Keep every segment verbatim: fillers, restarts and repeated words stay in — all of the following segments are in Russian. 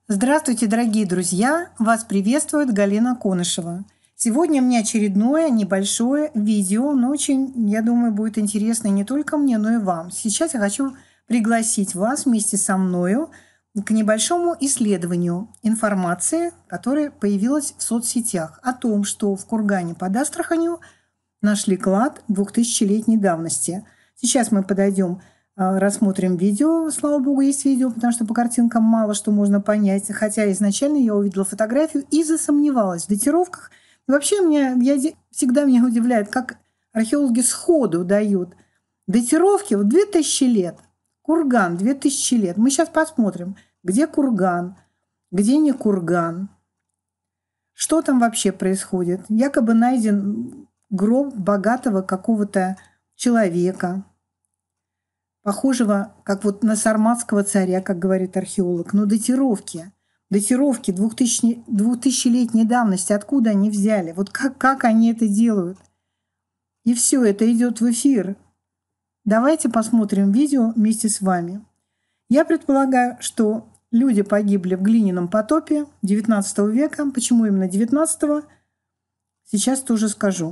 Здравствуйте, дорогие друзья! Вас приветствует Галина Конышева. Сегодня мне очередное небольшое видео, но очень, я думаю, будет интересно не только мне, но и вам. Сейчас я хочу пригласить вас вместе со мною к небольшому исследованию информации, которая появилась в соцсетях о том, что в кургане под Астраханью нашли клад двухтысячелетней давности. Сейчас мы подойдем, рассмотрим видео. Слава богу, есть видео, потому что по картинкам мало что можно понять. Хотя изначально я увидела фотографию и засомневалась в датировках. И вообще меня, я, всегда меня удивляет, как археологи сходу дают датировки в две тысячи лет. Курган, две тысячи лет. Мы сейчас посмотрим, где курган, где не курган. Что там вообще происходит? Якобы найден гроб богатого какого-то человека, похожего, как вот на сарматского царя, как говорит археолог. Но датировки, датировки двухтысячелетней давности, откуда они взяли? Вот как, как они это делают? И все это идет в эфир. Давайте посмотрим видео вместе с вами. Я предполагаю, что люди погибли в глиняном потопе девятнадцатого века. Почему именно девятнадцатого? Сейчас тоже скажу.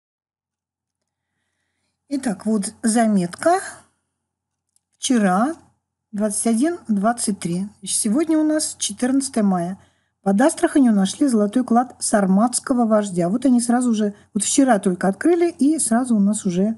Итак, вот заметка. Вчера двадцать один двадцать три. Сегодня у нас четырнадцатое мая. Под Астраханью нашли золотой клад сарматского вождя. Вот они сразу же, вот вчера только открыли, и сразу у нас уже...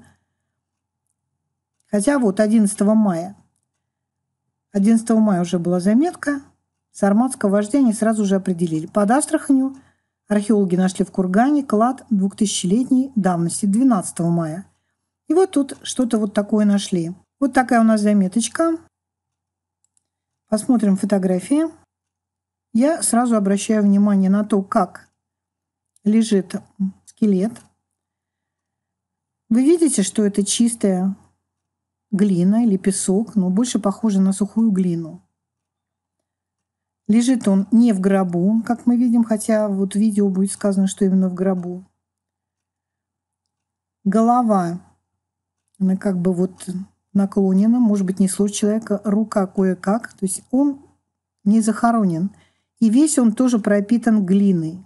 Хотя вот одиннадцатого мая. одиннадцатого мая уже была заметка. Сарматского вождя они сразу же определили. Под Астраханью археологи нашли в кургане клад двухтысячелетней давности, двенадцатого мая. И вот тут что-то вот такое нашли. Вот такая у нас заметочка. Посмотрим фотографии. Я сразу обращаю внимание на то, как лежит скелет. Вы видите, что это чистая глина или песок, но больше похоже на сухую глину. Лежит он не в гробу, как мы видим, хотя вот в видео будет сказано, что именно в гробу. Голова, она как бы вот наклонена, может быть, несло человека, рука кое-как, то есть он не захоронен. И весь он тоже пропитан глиной.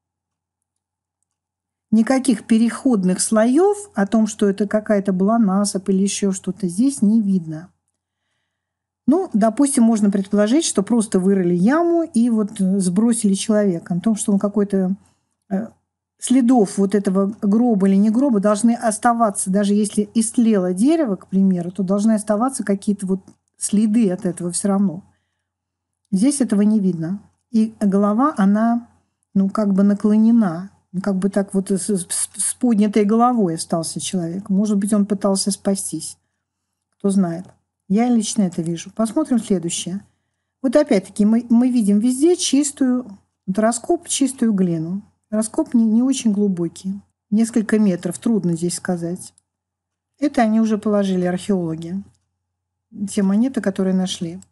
Никаких переходных слоев о том, что это какая-то была насыпь или еще что-то, здесь не видно. Ну, допустим, можно предположить, что просто вырыли яму и вот сбросили человека. О том, что он какой-то... Следов вот этого гроба или не гроба должны оставаться, даже если истлело дерево, к примеру, то должны оставаться какие-то вот следы от этого все равно. Здесь этого не видно. И голова, она, ну, как бы наклонена. Как бы так вот с, с, с поднятой головой остался человек. Может быть, он пытался спастись. Кто знает. Я лично это вижу. Посмотрим следующее. Вот опять-таки мы, мы видим везде чистую, вот раскоп, чистую глину. Раскоп не, не очень глубокий. Несколько метров, трудно здесь сказать. Это они уже положили, археологи. Те монеты, которые нашли.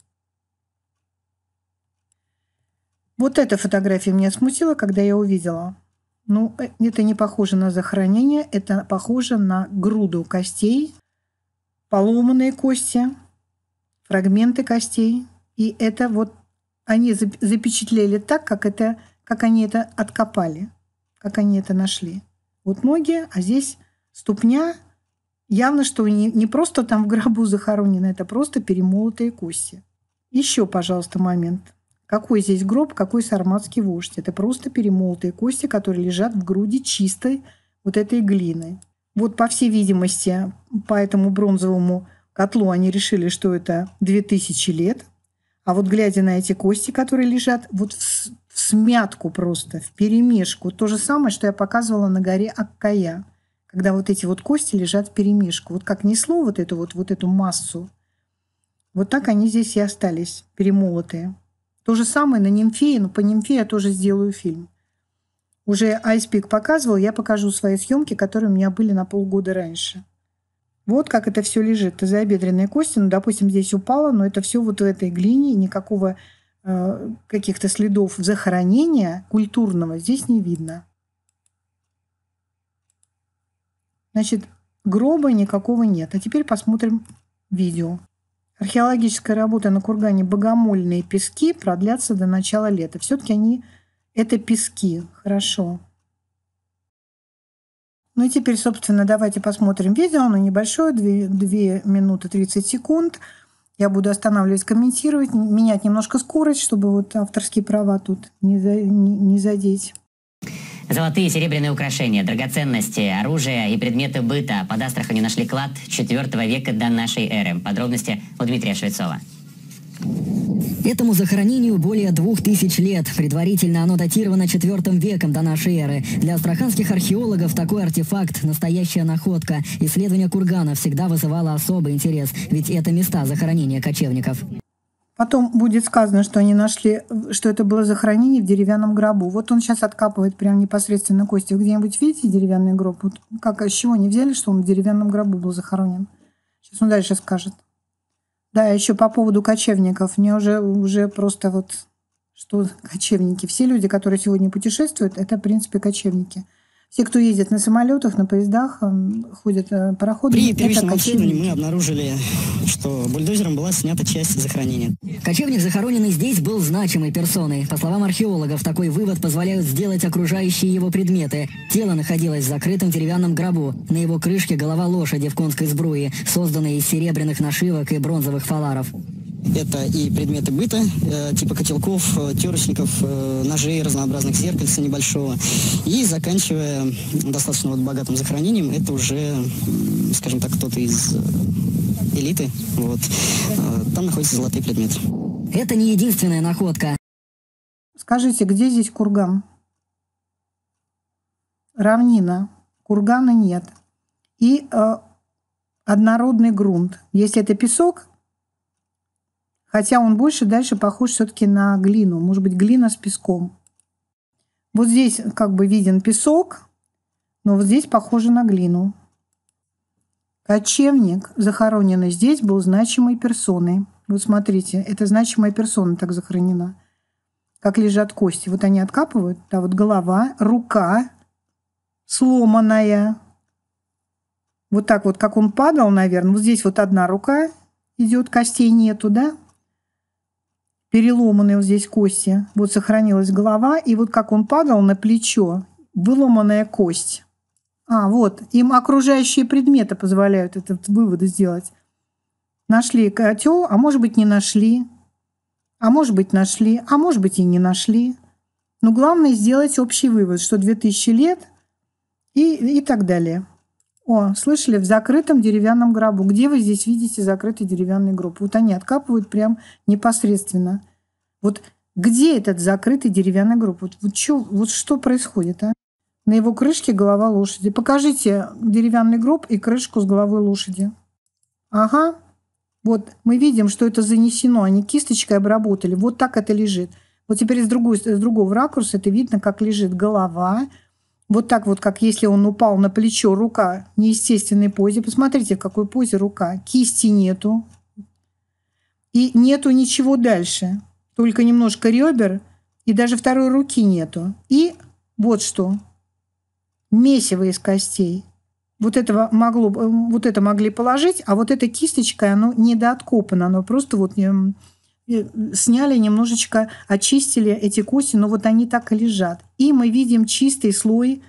Вот эта фотография меня смутила, когда я увидела. Ну, это не похоже на захоронение, это похоже на груду костей, поломанные кости, фрагменты костей. И это вот они запечатлели так, как, это, как они это откопали, как они это нашли. Вот ноги, а здесь ступня. Явно, что не, не просто там в гробу захоронено, это просто перемолотые кости. Еще, пожалуйста, момент. Какой здесь гроб, какой сарматский вождь? Это просто перемолотые кости, которые лежат в груди чистой вот этой глины. Вот, по всей видимости, по этому бронзовому котлу они решили, что это две тысячи лет. А вот глядя на эти кости, которые лежат вот в, в смятку просто, в перемешку, то же самое, что я показывала на горе Аккая, когда вот эти вот кости лежат в перемешку. Вот как несло вот эту вот, вот эту массу, вот так они здесь и остались, перемолотые. То же самое на Нимфее, но по Нимфее я тоже сделаю фильм. Уже Айспик показывал, я покажу свои съемки, которые у меня были на полгода раньше. Вот как это все лежит. Тазобедренные кости, ну, допустим, здесь упало, но это все вот в этой глине, никакого э, каких-то следов захоронения культурного здесь не видно. Значит, гроба никакого нет. А теперь посмотрим видео. Археологическая работа на кургане «Богомольные пески» продлятся до начала лета. Все-таки они это пески. Хорошо. Ну и теперь, собственно, давайте посмотрим видео. Оно небольшое, две минуты тридцать секунд. Я буду останавливать, комментировать, менять немножко скорость, чтобы вот авторские права тут не, за, не, не задеть. Золотые и серебряные украшения, драгоценности, оружие и предметы быта. Под Астраханью нашли клад четвёртого века до нашей эры. Подробности у Дмитрия Швецова. Этому захоронению более двух тысяч лет. Предварительно оно датировано четвёртым веком до нашей эры. Для астраханских археологов такой артефакт – настоящая находка. Исследование кургана всегда вызывало особый интерес, ведь это места захоронения кочевников. Потом будет сказано, что они нашли, что это было захоронение в деревянном гробу. Вот он сейчас откапывает прям непосредственно кости. Вы где-нибудь видите деревянный гроб? Вот как, из чего они взяли, что он в деревянном гробу был захоронен? Сейчас он дальше скажет. Да, еще по поводу кочевников. Мне уже, уже просто вот, что кочевники. Все люди, которые сегодня путешествуют, это, в принципе, кочевники. Все, кто ездит на самолетах, на поездах, ходят пароходами. При первичном обследовании мы обнаружили, что бульдозером была снята часть захоронения. Кочевник, захороненный здесь, был значимой персоной. По словам археологов, такой вывод позволяют сделать окружающие его предметы. Тело находилось в закрытом деревянном гробу. На его крышке голова лошади в конской сбруе, созданная из серебряных нашивок и бронзовых фаларов. Это и предметы быта, э, типа котелков, э, терочников, э, ножей, разнообразных зеркальца небольшого. И заканчивая достаточно вот богатым захоронением, это уже, э, скажем так, кто-то из э, элиты. Вот. Э, там находятся золотые предметы. Это не единственная находка. Скажите, где здесь курган? Равнина. Кургана нет. И э, однородный грунт. Если это песок, хотя он больше дальше похож все-таки на глину. Может быть, глина с песком. Вот здесь как бы виден песок, но вот здесь похоже на глину. Кочевник, захороненный здесь, был значимой персоной. Вот смотрите, это значимая персона так захоронена. Как лежат кости. Вот они откапывают. Да, вот голова, рука сломанная. Вот так вот, как он падал, наверное. Вот здесь вот одна рука идет, костей нету, да? Переломанные вот здесь кости. Вот сохранилась голова. И вот как он падал на плечо, выломанная кость. А, вот. Им окружающие предметы позволяют этот вывод сделать. Нашли котел, а может быть не нашли. А может быть нашли, а может быть и не нашли. Но главное сделать общий вывод, что две тысячи лет и, и так далее. О, слышали, в закрытом деревянном гробу. Где вы здесь видите закрытый деревянный гроб? Вот они откапывают прям непосредственно. Вот где этот закрытый деревянный гроб? Вот, вот, чё, вот что происходит, а? На его крышке голова лошади. Покажите деревянный гроб и крышку с головой лошади. Ага. Вот мы видим, что это занесено. Они кисточкой обработали. Вот так это лежит. Вот теперь с, другой, с другого ракурса это видно, как лежит голова. Вот так вот, как если он упал на плечо, рука в неестественной позе. Посмотрите, в какой позе рука. Кисти нету. И нету ничего дальше. Только немножко ребер. И даже второй руки нету. И вот что. Месиво из костей. Вот, этого могло, вот это могли положить, а вот эта кисточка, оно недооткопано. Оно просто вот сняли немножечко, очистили эти кости, но вот они так и лежат. И мы видим чистый слой,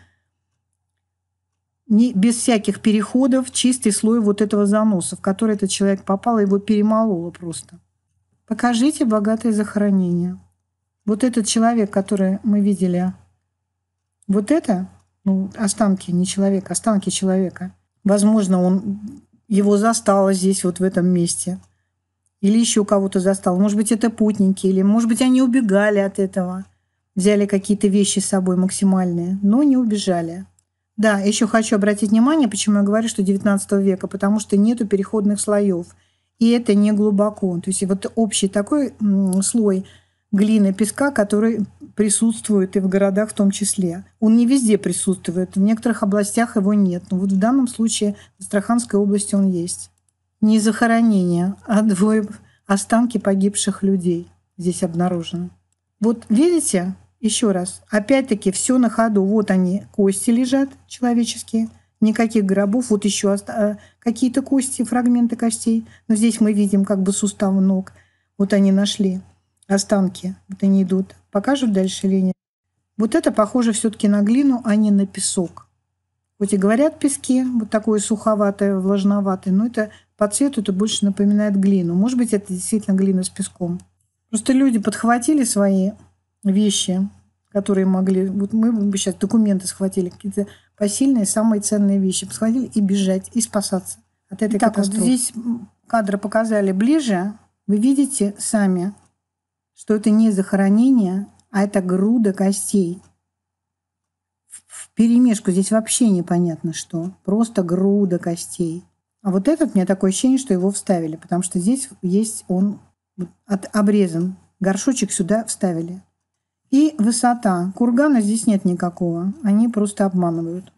не, без всяких переходов, чистый слой вот этого заноса, в который этот человек попал, его перемололо просто. Покажите богатое захоронение. Вот этот человек, который мы видели, вот это, ну, останки не человека, останки человека. Возможно, он его застал здесь, вот в этом месте. Или еще кого-то застал. Может быть, это путники, или, может быть, они убегали от этого. Взяли какие-то вещи с собой максимальные, но не убежали. Да, еще хочу обратить внимание, почему я говорю, что девятнадцатого века, потому что нету переходных слоев. И это не глубоко. То есть вот общий такой слой глины, песка, который присутствует и в городах в том числе. Он не везде присутствует. В некоторых областях его нет. Но вот в данном случае в Астраханской области он есть. Не захоронение, а двое останки погибших людей здесь обнаружены. Вот видите, еще раз, опять-таки все на ходу. Вот они, кости лежат человеческие. Никаких гробов. Вот еще какие-то кости, фрагменты костей. Но здесь мы видим как бы суставы ног. Вот они нашли останки. Вот они идут. Покажут дальше или нет? Вот это похоже все-таки на глину, а не на песок. Хоть и говорят пески, вот такое суховатое, влажноватое, но это по цвету это больше напоминает глину. Может быть, это действительно глина с песком. Просто люди подхватили свои вещи, которые могли... Вот мы бы сейчас документы схватили, какие-то посильные, самые ценные вещи. Схватили и бежать, и спасаться от этой так катастрофы. Вот здесь кадры показали ближе. Вы видите сами, что это не захоронение, а это груда костей. Вперемешку здесь вообще непонятно что. Просто груда костей. А вот этот, у меня такое ощущение, что его вставили, потому что здесь есть он от, обрезан. Горшочек сюда вставили. И высота. Кургана здесь нет никакого. Они просто обманывают.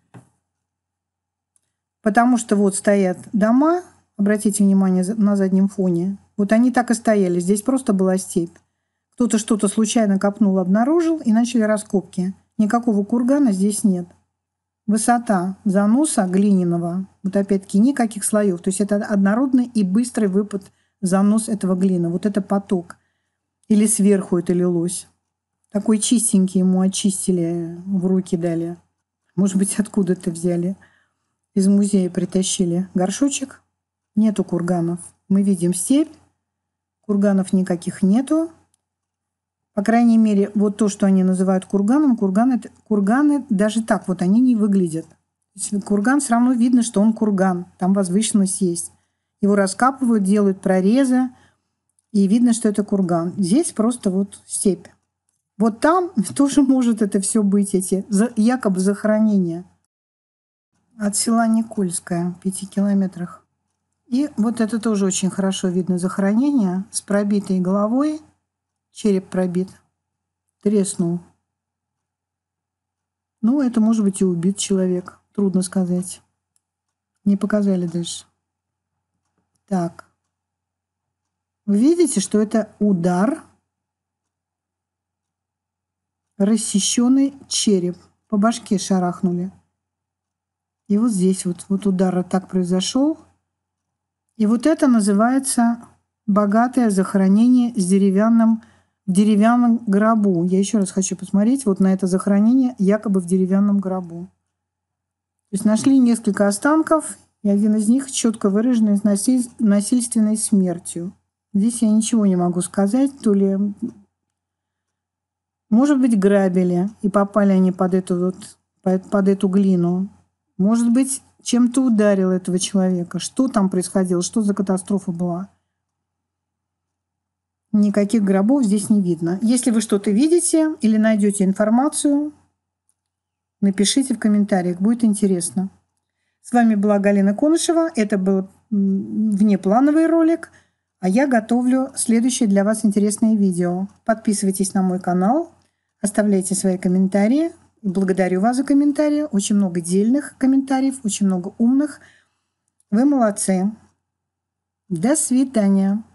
Потому что вот стоят дома, обратите внимание на заднем фоне. Вот они так и стояли. Здесь просто была степь. Кто-то что-то случайно копнул, обнаружил, и начали раскопки. Никакого кургана здесь нет. Высота заноса глиняного, вот опять-таки никаких слоев. То есть это однородный и быстрый выпад занос этого глины. Вот это поток. Или сверху это лилось. Такой чистенький ему очистили, в руки дали. Может быть, откуда-то взяли. Из музея притащили горшочек. Нету курганов. Мы видим степь. Курганов никаких нету. По крайней мере, вот то, что они называют курганом, курганы, курганы даже так вот они не выглядят. Курган все равно видно, что он курган. Там возвышенность есть. Его раскапывают, делают прорезы. И видно, что это курган. Здесь просто вот степь. Вот там тоже может это все быть, эти якобы захоронения. От села Никольское, в пяти километрах. И вот это тоже очень хорошо видно захоронение с пробитой головой. Череп пробит. Треснул. Ну, это может быть и убит человек. Трудно сказать. Не показали дальше. Так. Вы видите, что это удар. Рассеченный череп. По башке шарахнули. И вот здесь вот, вот удар так произошел. И вот это называется богатое захоронение с деревянным, в деревянном гробу. Я еще раз хочу посмотреть вот на это захоронение якобы в деревянном гробу. То есть нашли несколько останков, и один из них четко выраженный с насиль... насильственной смертью. Здесь я ничего не могу сказать, то ли... Может быть, грабили, и попали они под эту, вот, под, под эту глину. Может быть, чем-то ударил этого человека. Что там происходило, что за катастрофа была? Никаких гробов здесь не видно. Если вы что-то видите или найдете информацию, напишите в комментариях, будет интересно. С вами была Галина Конышева. Это был внеплановый ролик, а я готовлю следующее для вас интересное видео. Подписывайтесь на мой канал, оставляйте свои комментарии. Благодарю вас за комментарии. Очень много дельных комментариев, очень много умных. Вы молодцы. До свидания.